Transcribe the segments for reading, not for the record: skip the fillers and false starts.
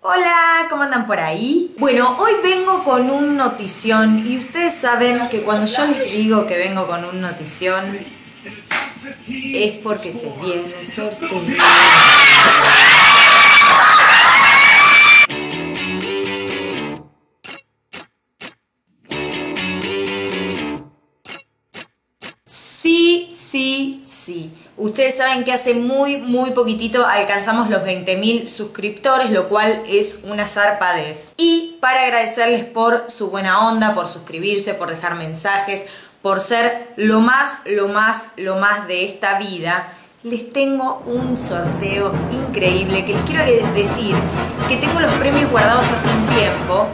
Hola, ¿cómo andan por ahí? Bueno, hoy vengo con un notición y ustedes saben que cuando yo les digo que vengo con un notición es porque se viene el sorteo. Sí. Ustedes saben que hace muy poquitito alcanzamos los 20.000 suscriptores, lo cual es una zarpadez. Y para agradecerles por su buena onda, por suscribirse, por dejar mensajes, por ser lo más de esta vida, les tengo un sorteo increíble que les quiero decir que tengo los premios guardados hace un tiempo.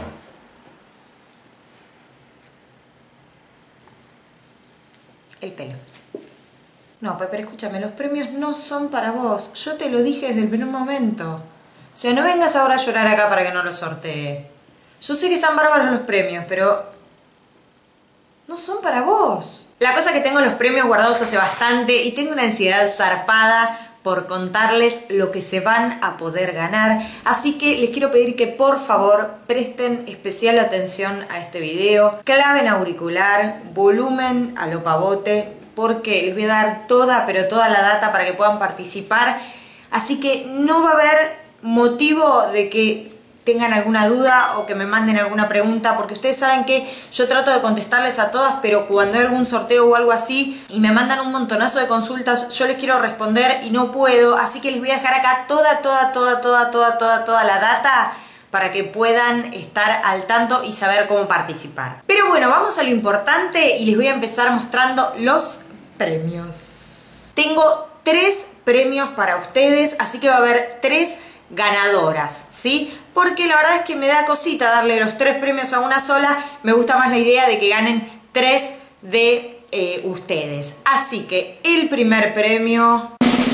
El pelo. No, Pepe, escúchame, los premios no son para vos. Yo te lo dije desde el primer momento. O sea, no vengas ahora a llorar acá para que no los sortee. Yo sé que están bárbaros los premios, pero no son para vos. La cosa es que tengo los premios guardados hace bastante y tengo una ansiedad zarpada por contarles lo que se van a poder ganar. Así que les quiero pedir que por favor presten especial atención a este video. Claven auricular, volumen a lo pavote, porque les voy a dar toda la data para que puedan participar. Así que no va a haber motivo de que tengan alguna duda o que me manden alguna pregunta, porque ustedes saben que yo trato de contestarles a todas, pero cuando hay algún sorteo o algo así y me mandan un montonazo de consultas, yo les quiero responder y no puedo. Así que les voy a dejar acá toda la data para que puedan estar al tanto y saber cómo participar. Pero bueno, vamos a lo importante y les voy a empezar mostrando los premios. Tengo 3 premios para ustedes, así que va a haber 3 ganadoras, ¿sí? Porque la verdad es que me da cosita darle los 3 premios a una sola. Me gusta más la idea de que ganen 3 de ustedes. Así que el primer premio...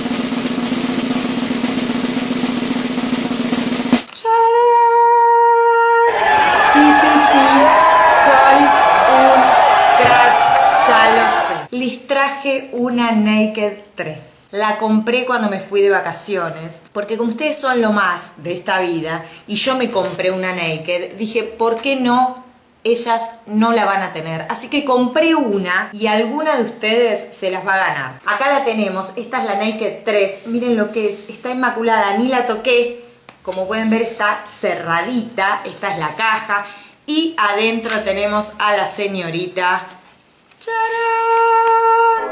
Les traje una Naked 3. La compré cuando me fui de vacaciones, porque como ustedes son lo más de esta vida y yo me compré una Naked, dije, ¿por qué no? Ellas no la van a tener. Así que compré una y alguna de ustedes se las va a ganar. Acá la tenemos, esta es la Naked 3. Miren lo que es, está inmaculada, ni la toqué. Como pueden ver está cerradita, esta es la caja. Y adentro tenemos a la señorita... ¡Tarán!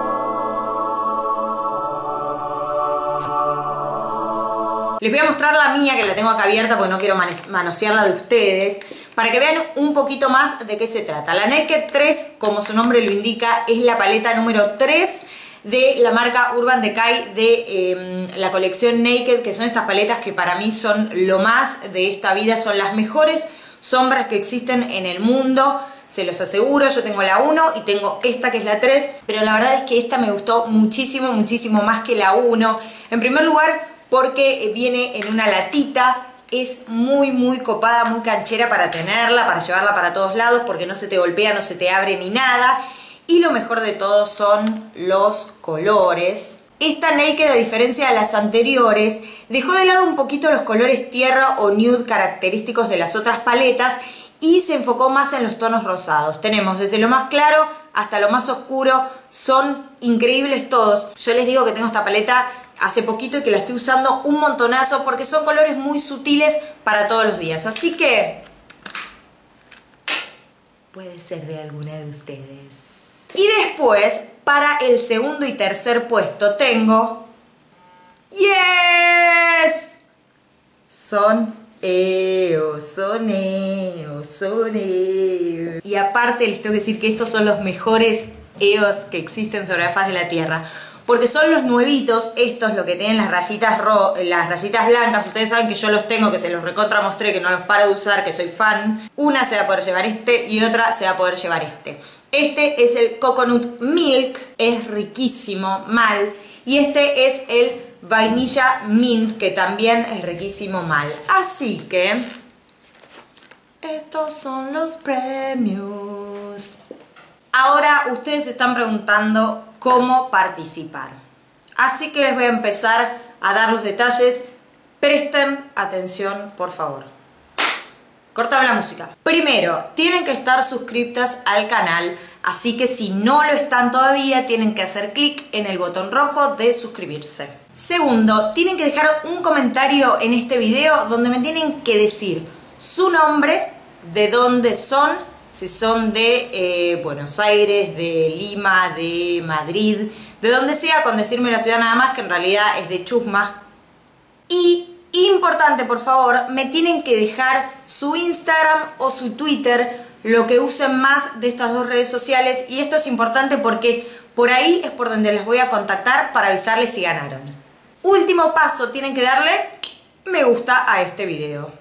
Les voy a mostrar la mía, que la tengo acá abierta porque no quiero manosear la de ustedes, para que vean un poquito más de qué se trata. La Naked 3, como su nombre lo indica, es la paleta número 3 de la marca Urban Decay de la colección Naked, que son estas paletas que para mí son lo más de esta vida, son las mejores sombras que existen en el mundo. Se los aseguro, yo tengo la 1 y tengo esta que es la 3, pero la verdad es que esta me gustó muchísimo más que la 1. En primer lugar, porque viene en una latita, es muy copada, muy canchera para tenerla, para llevarla para todos lados, porque no se te golpea, no se te abre ni nada. Y lo mejor de todo son los colores. Esta Naked, a diferencia de las anteriores, dejó de lado un poquito los colores tierra o nude característicos de las otras paletas y se enfocó más en los tonos rosados. Tenemos desde lo más claro hasta lo más oscuro, son increíbles todos. Yo les digo que tengo esta paleta hace poquito y que la estoy usando un montonazo porque son colores muy sutiles para todos los días. Así que puede ser de alguna de ustedes. Y después, para el segundo y tercer puesto tengo... ¡Yes! Son EOS. Y aparte les tengo que decir que estos son los mejores EOS que existen sobre la faz de la Tierra. Porque son los nuevitos, estos, lo que tienen las rayitas blancas. Ustedes saben que yo los tengo, que se los recontra mostré, que no los paro de usar, que soy fan. Una se va a poder llevar este y otra se va a poder llevar este. Este es el Coconut Milk, es riquísimo, mal. Y este es el Vainilla Mint, que también es riquísimo, mal. Así que estos son los premios. Ahora ustedes se están preguntando cómo participar. Así que les voy a empezar a dar los detalles Presten atención, por favor. Cortame la música. Primero, tienen que estar suscriptas al canal, así que si no lo están todavía, tienen que hacer clic en el botón rojo de suscribirse. Segundo, tienen que dejar un comentario en este video donde me tienen que decir su nombre, de dónde son, si son de Buenos Aires, de Lima, de Madrid, de donde sea, con decirme la ciudad nada más, que en realidad es de Chusma. Y importante, por favor, me tienen que dejar su Instagram o su Twitter, lo que usen más de estas dos redes sociales. Y esto es importante porque por ahí es por donde les voy a contactar para avisarles si ganaron. Último paso, tienen que darle me gusta a este video.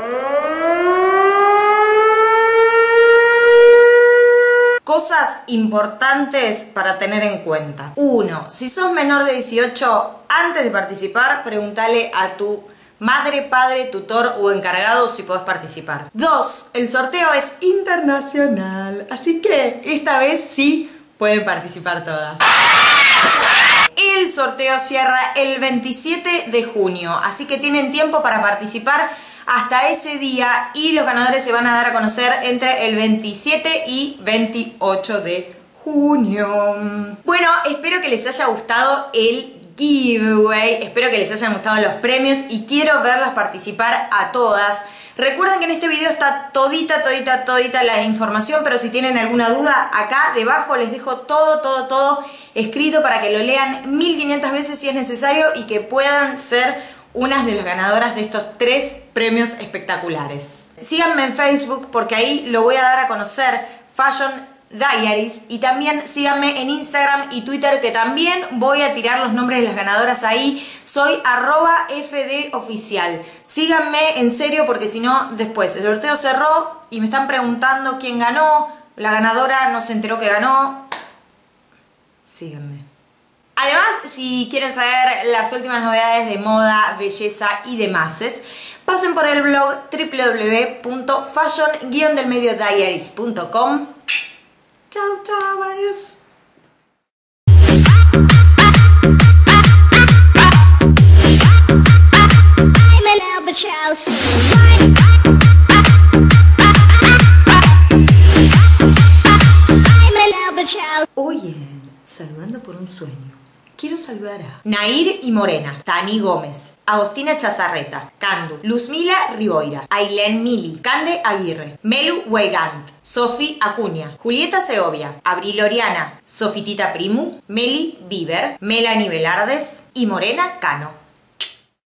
Cosas importantes para tener en cuenta. 1. Si sos menor de 18, antes de participar, pregúntale a tu madre, padre, tutor o encargado si podés participar. 2. El sorteo es internacional, así que esta vez sí pueden participar todas. El sorteo cierra el 27 de junio, así que tienen tiempo para participar hasta ese día y los ganadores se van a dar a conocer entre el 27 y 28 de junio. Bueno, espero que les haya gustado el giveaway, espero que les hayan gustado los premios y quiero verlas participar a todas. Recuerden que en este video está todita la información, pero si tienen alguna duda, acá debajo les dejo todo escrito para que lo lean 1500 veces si es necesario y que puedan ser unas de las ganadoras de estos 3 premios espectaculares. Síganme en Facebook porque ahí lo voy a dar a conocer, Fashion Diaries, y también síganme en Instagram y Twitter, que también voy a tirar los nombres de las ganadoras ahí. Soy @fdoficial. Síganme en serio porque si no, después el sorteo cerró y me están preguntando quién ganó, la ganadora no se enteró que ganó. Síganme. Además, si quieren saber las últimas novedades de moda, belleza y demás, pasen por el blog www.fashion-delmediodiaries.com. Chau, adiós. Hoy en Saludando por un Sueño, quiero saludar a Nair y Morena, Tani Gómez, Agostina Chazarreta, Candu, Luzmila Riboira, Ailén Mili, Cande Aguirre, Melu Weigand, Sofi Acuña, Julieta Segovia, Abril Oriana, Sofitita Primu, Meli Bieber, Melanie Velardes y Morena Cano.